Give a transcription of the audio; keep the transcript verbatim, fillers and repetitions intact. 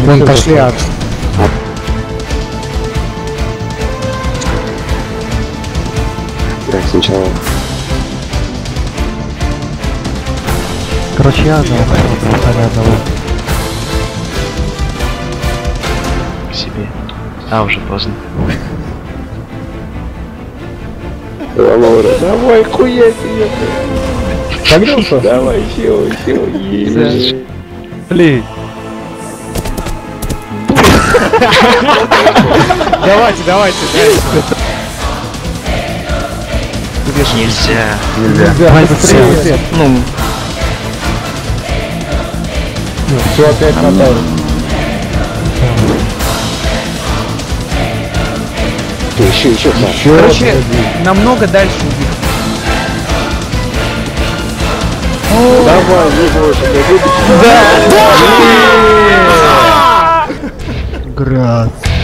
Вон пошли от. Так, сначала. Короче, я одного хотел, остали одного. К себе. А, уже поздно. Давай, хуять ее. Погнался? Давай, все, все, Блин. Давайте, давайте, дальше. Нельзя. Нельзя. Давай быстрее. Ну, Все опять хватает. Еще, еще, еще. Короче, намного дальше убить. Давай, не бойся, Град.